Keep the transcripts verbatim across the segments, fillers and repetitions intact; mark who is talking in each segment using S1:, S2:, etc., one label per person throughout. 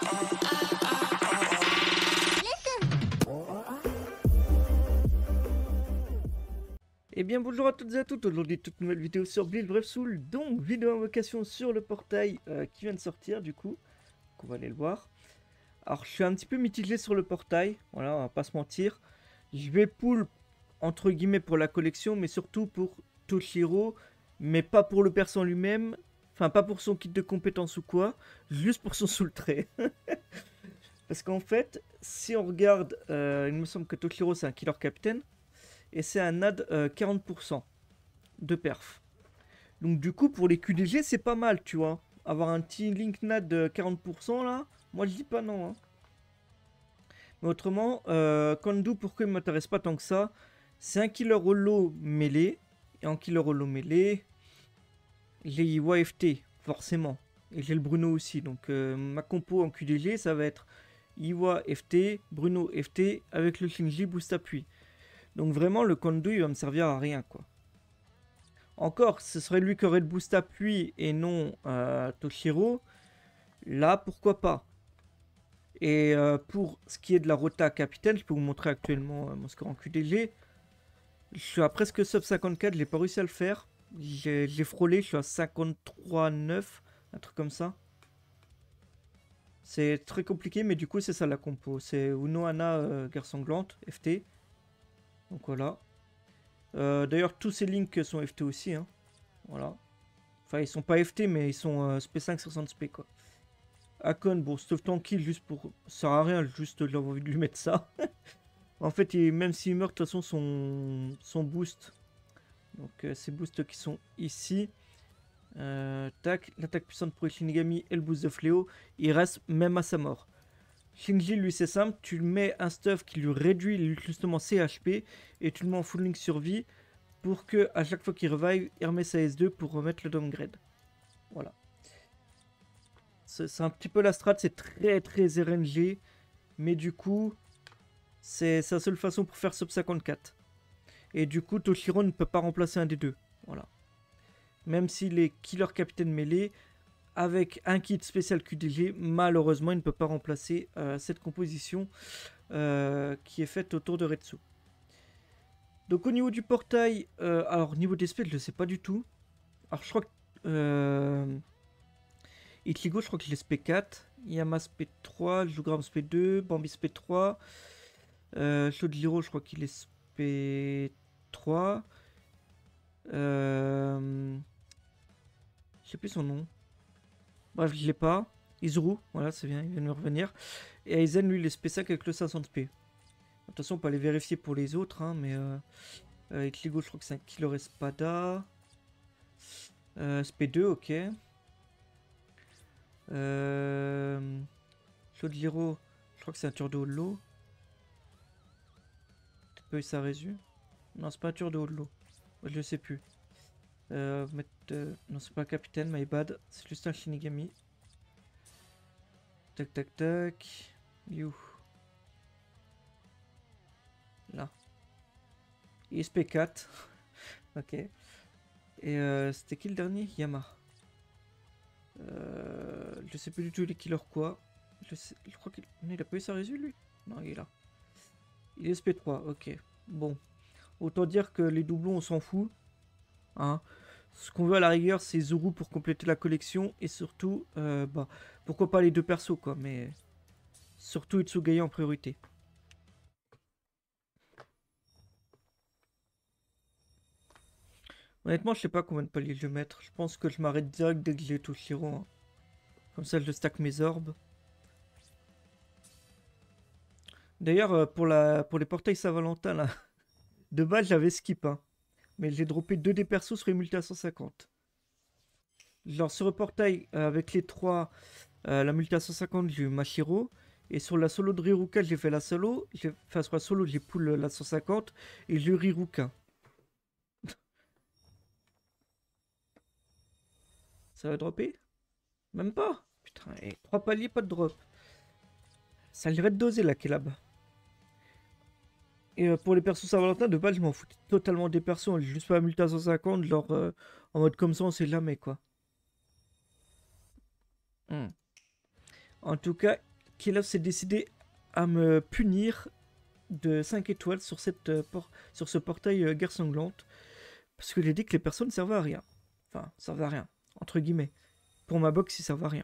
S1: Eh bien bonjour à toutes et à toutes, aujourd'hui toute nouvelle vidéo sur Build Brave Soul, donc vidéo invocation sur le portail euh, qui vient de sortir du coup, qu'on va aller le voir. Alors je suis un petit peu mitigé sur le portail, voilà, on va pas se mentir. Je vais pull entre guillemets pour la collection, mais surtout pour Toshiro, mais pas pour le perso lui-même, enfin pas pour son kit de compétences ou quoi, juste pour son soul trait. Parce qu'en fait, si on regarde, euh, il me semble que Toshiro c'est un killer capitaine. Et c'est un N A D euh, quarante pour cent de perf. Donc du coup pour les Q D G c'est pas mal tu vois. Avoir un petit Link N A D de quarante pour cent là, moi je dis pas non. Hein. Mais autrement, euh, Kandu pourquoi il m'intéresse pas tant que ça. C'est un killer holo mêlé. Et en killer holo mêlé, j'ai Iwa F T forcément. Et j'ai le Bruno aussi. Donc euh, ma compo en Q D G ça va être Iwa F T, Bruno F T avec le Shinji boost appui. Donc vraiment, le Kandu, il va me servir à rien, quoi. Encore, ce serait lui qui aurait le boost appui et non euh, Toshiro. Là, pourquoi pas. Et euh, pour ce qui est de la rota capitaine, je peux vous montrer actuellement euh, mon score en Q D G. Je suis à presque sub cinquante-quatre, je n'ai pas réussi à le faire. J'ai frôlé, je suis à cinquante-trois neuf, un truc comme ça. C'est très compliqué, mais du coup, c'est ça la compo. C'est Unohana, euh, guerre sanglante, F T. Donc voilà. Euh, D'ailleurs, tous ces links sont F T aussi. Hein. Voilà. Enfin, ils sont pas F T, mais ils sont euh, S P cinq soixante S P quoi. Akon, bon, stuff tranquille, juste pour. Ça sert à rien, juste j'ai envie de lui mettre ça. En fait, il... même s'il meurt, de toute façon, son, son boost. Donc, euh, ces boosts qui sont ici. Euh, tac, l'attaque puissante pour les Shinigami et le boost de fléau. Il reste même à sa mort. Shinji, lui, c'est simple. Tu lui mets un stuff qui lui réduit justement ses H P. Et tu le mets en full link survie. Pour que à chaque fois qu'il revive, il remet sa S deux pour remettre le downgrade. Voilà. C'est un petit peu la strat, c'est très très R N G. Mais du coup, c'est sa seule façon pour faire sub cinquante-quatre. Et du coup, Toshiro ne peut pas remplacer un des deux. Voilà. Même s'il est killer capitaine mêlé, avec un kit spécial Q D G, malheureusement, il ne peut pas remplacer euh, cette composition euh, qui est faite autour de Retsu. Donc au niveau du portail, euh, alors niveau des spells, je ne sais pas du tout. Alors je crois que... Euh, Ichigo, je crois que je l'ai S P quatre. Yama S P trois, Jugram S P deux, Bambi S P trois. Euh, Shojiro, je crois qu'il est S P trois. Euh, je sais plus son nom. Bref, je l'ai pas. Izuru, voilà, c'est bien, il vient de me revenir. Et Aizen, lui, il est S P cinq avec le cinq cents P. De toute façon, on peut aller vérifier pour les autres, hein, mais... Euh, euh, Ichigo, je crois que c'est un Killer Espada. Euh, S P deux, ok. Euh... Shojiro, je crois que c'est un tour de holo. Peut-être pas eu sa résu. Non, c'est pas un tour de holo. Je le sais plus. Euh, mettre, euh... Non, c'est pas un capitaine, my bad. C'est juste un Shinigami. Tac, tac, tac. You. Là. I S P quatre. Ok. Et euh, c'était qui le dernier? Yama. Euh, je sais plus du tout les killers quoi. Je, sais, je crois qu'il il a pas eu sa résu lui. Non, il est là. Il est S P trois, ok. Bon. Autant dire que les doublons on s'en fout. Hein. Ce qu'on veut à la rigueur c'est Zuru pour compléter la collection. Et surtout, euh, bah, pourquoi pas les deux persos quoi. Mais surtout Itsugaya en priorité. Honnêtement, je sais pas combien de paliers je vais mettre. Je pense que je m'arrête direct dès que j'ai Toshiro. Hein. Comme ça, je stack mes orbes. D'ailleurs, euh, pour, la... pour les portails Saint-Valentin, là, de base, j'avais skip. Hein. Mais j'ai droppé deux des persos sur les multi à cent cinquante. Genre, sur le portail, euh, avec les trois, euh, la multi à cent cinquante, j'ai eu Mashiro. Et sur la solo de Riruka, j'ai fait la solo. Enfin, sur la solo, j'ai pull la cent cinquante. Et j'ai eu Riruka. Ça va dropper? Même pas. Putain, et trois paliers, pas de drop. Ça irait de doser là, Kelab. Et euh, pour les persos Saint-Valentin, de base, je m'en fous totalement des persos. J'ai juste pas la multi à cent cinquante, genre euh, en mode comme ça, on sait jamais quoi. Hmm. En tout cas, Kelov s'est décidé à me punir de cinq étoiles sur, cette, euh, por sur ce portail euh, guerre sanglante. Parce que j'ai dit que les personnes ne servaient à rien. Enfin, servaient à rien, entre guillemets. Pour ma box, ils servent à rien.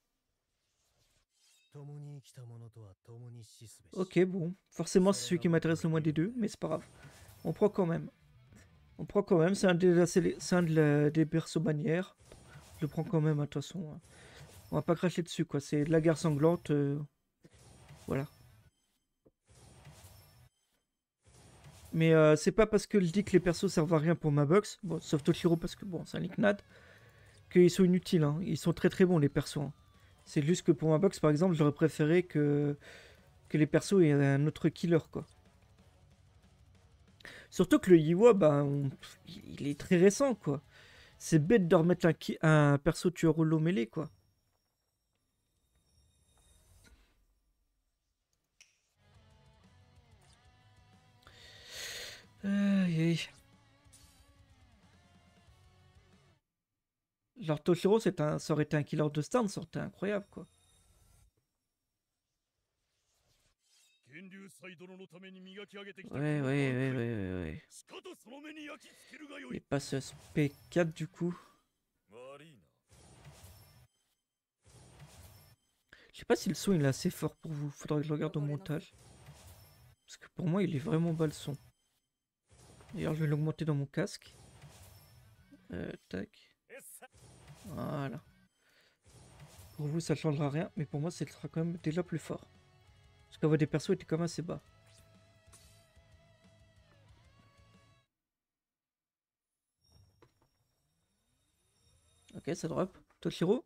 S1: Ok, bon. Forcément, c'est celui qui m'intéresse le moins des deux, mais c'est pas grave. On prend quand même. On prend quand même. C'est un, des, c'est un de la, des persos bannières. Je le prends quand même, de toute façon. On va pas cracher dessus, quoi. C'est de la guerre sanglante. Euh... Voilà. Mais euh, c'est pas parce que je dis que les persos servent à rien pour ma box, bon, sauf Toshiro parce que bon, c'est un Linknad, qu'ils sont inutiles. Hein. Ils sont très très bons, les persos. Hein. C'est juste que pour ma box, par exemple, j'aurais préféré que, que les persos aient un autre killer, quoi. Surtout que le Yiwa, bah, on... il est très récent, quoi. C'est bête de remettre un, ki... un perso tueur au lot mêlé, quoi. Aïe, aïe. Genre Toshiro, c'est un... ça aurait été un killer de Stun, ça aurait été incroyable, quoi. Ouais, ouais, ouais, ouais, ouais, ouais. Il passe S P quatre du coup. Je sais pas si le son il est assez fort pour vous. Faudrait que je regarde au montage. Parce que pour moi il est vraiment bas le son. D'ailleurs je vais l'augmenter dans mon casque. Euh, tac. Voilà. Pour vous ça changera rien. Mais pour moi ça sera quand même déjà plus fort. Parce que la voix des persos était quand même assez bas. Ok, ça drop. Toshiro.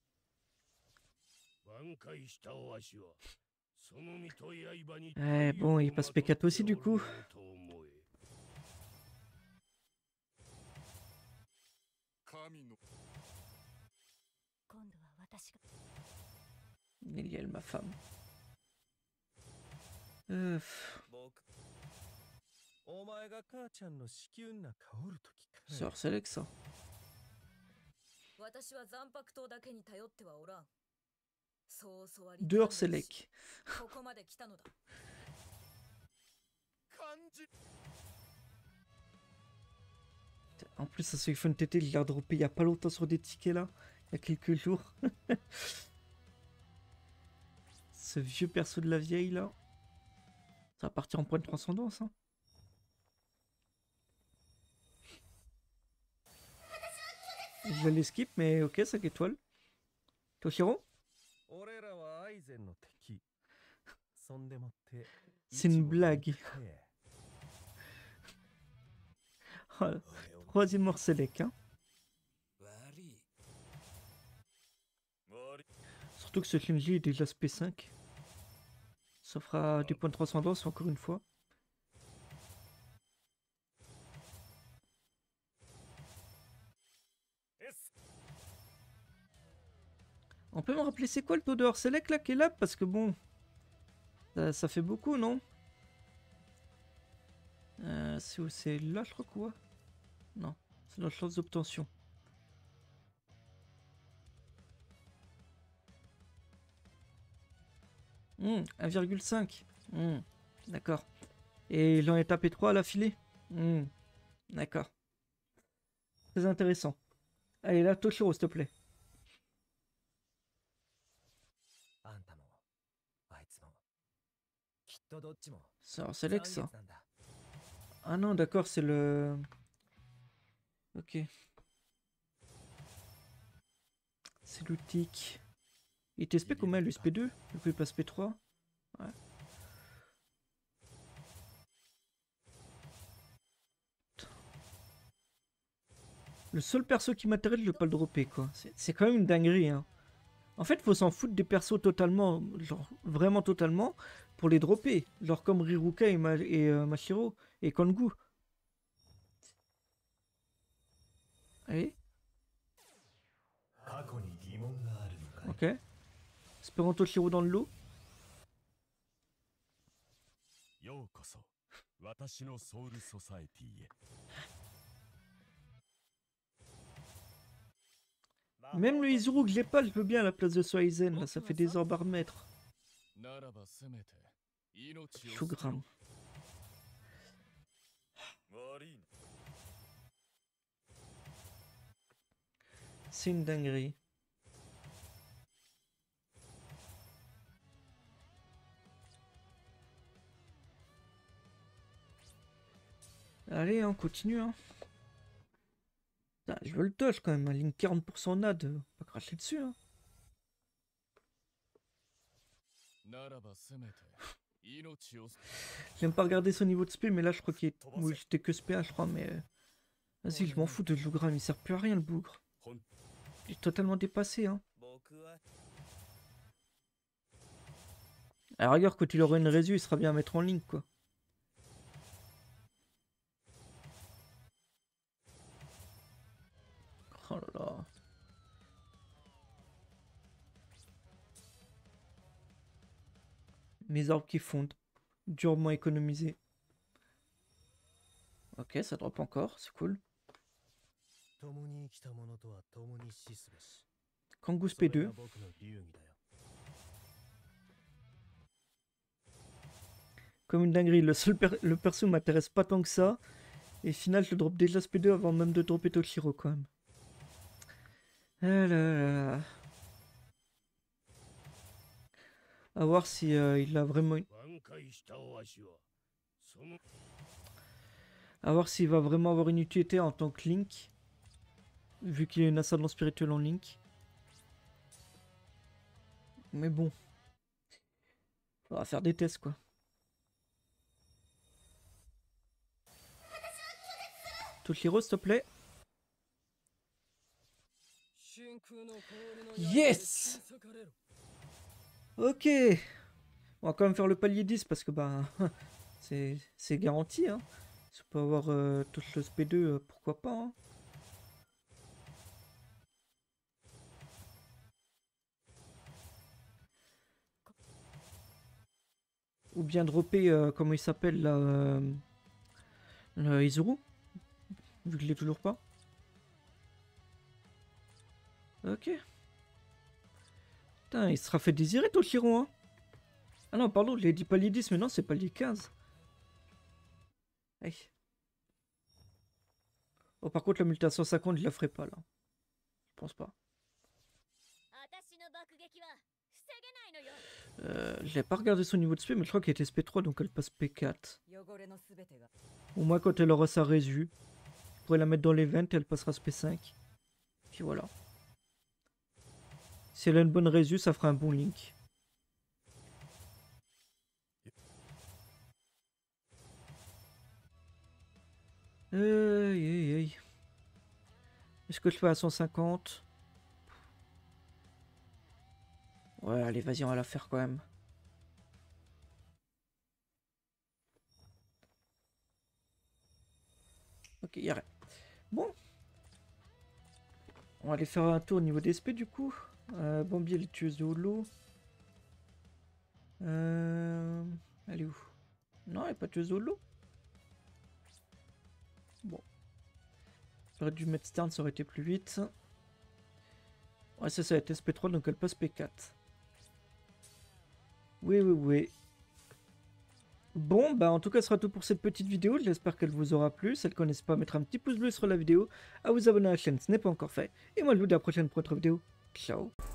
S1: Eh bon, il passe P quatre aussi du coup. Neliel, ma femme. Euh... Sors Select ça. Deux hors Select. En plus, ça se fait T T, il l'a droppé il y a pas longtemps sur des tickets là. Il y a quelques jours. Ce vieux perso de la vieille là. Ça va partir en point de transcendance. Hein. Je vais les skip, mais ok, cinq étoiles. Toshiro. C'est une blague. Oh, troisième hors select. Hein. Surtout que ce Shinji est déjà S P cinq. Ça fera des points de transcendance encore une fois. On peut me rappeler c'est quoi le taux de hors select là qui est là? Parce que bon, ça, ça fait beaucoup, non? euh, C'est où? C'est là, je crois quoi? Non, c'est notre chance d'obtention. Mmh, un virgule cinq. Mmh, d'accord. Et il en est tapé trois à l'affilée. Mmh, d'accord. Très intéressant. Allez là, Toshiro, s'il te plaît. Ça, select ça. Ah non, d'accord, c'est le... Ok. C'est le tic. Il était S P combien, le S P deux? Du coup, il passe P trois. Ouais. Le seul perso qui m'intéresse, je vais pas le dropper, quoi. C'est quand même une dinguerie, hein. En fait, faut s'en foutre des persos totalement, genre vraiment totalement, pour les dropper. Genre comme Riruka et, Ma et euh, Mashiro et Kongu. Allez. Ok. Espérons Toshiro dans le lot. Même le Izuru que j'ai pas, je veux bien à la place de Saizen, là, ça fait des orbes à remettre. Shugram. C'est une dinguerie. Allez, on continue. Hein. Putain, je veux le touch quand même. Un Link quarante pour cent N A D. Pas cracher dessus. Hein. J'aime pas regarder son niveau de spé, mais là je crois qu'il est... Oui, j'étais que spé, je crois, mais... Vas-y, je m'en fous de Jougram, il sert plus à rien le bougre. Il est totalement dépassé, hein. Alors regarde, quand il aura une résu, il sera bien à mettre en ligne, quoi. Oh là là. Mes arbres qui fondent. Durement économisé. Ok, ça drop encore, c'est cool. Kangous P deux. Comme une dinguerie, le seul per le perso m'intéresse pas tant que ça. Et au final, je drop déjà ce P deux avant même de dropper Toshiro quand même. Ah là là. À voir si euh, il a vraiment une... À voir s'il va vraiment avoir une utilité en tant que Link. Vu qu'il y a une ascendance spirituelle en Link. Mais bon. On va faire des tests quoi. Toshiro, s'il te plaît. Yes! Ok. On va quand même faire le palier dix parce que bah c'est garanti. Hein. Si on peut avoir euh, touche le P deux, euh, pourquoi pas. Hein. Ou bien dropper, euh, comment il s'appelle là, euh, euh, Izuru. Vu que je l'ai toujours pas. Ok. Putain, il sera fait désirer Toshiro, hein. Ah non, pardon, je l'ai dit palier dix, mais non, c'est palier quinze. Hey. Oh, par contre, la multi à cent cinquante, je la ferai pas, là. Je pense pas. Euh, je n'ai pas regardé son niveau de spé, mais je crois qu'elle était S P trois, donc elle passe P quatre. Au moins, quand elle aura sa résu, je pourrais la mettre dans l'event et elle passera S P cinq. Puis voilà. Si elle a une bonne résu, ça fera un bon Link. Aïe aïe aïe. Est-ce que je fais à cent cinquante? Ouais, allez, vas-y, on va la faire quand même. Ok, y'a rien. Bon. On va aller faire un tour au niveau des S P du coup. Euh, Bambi, elle est tueuse de holo. Euh... Elle est où? Non, elle est pas tueuse de holo. Bon. J'aurais dû mettre Stern, ça aurait été plus vite. Ouais, ça, ça va être S P trois, donc elle passe P quatre. Oui, oui, oui. Bon, bah en tout cas, ce sera tout pour cette petite vidéo. J'espère qu'elle vous aura plu. Si elle ne connaisse pas, mettre un petit pouce bleu sur la vidéo, à vous abonner à la chaîne, ce n'est pas encore fait. Et moi, je vous dis à la prochaine pour une autre vidéo. Ciao.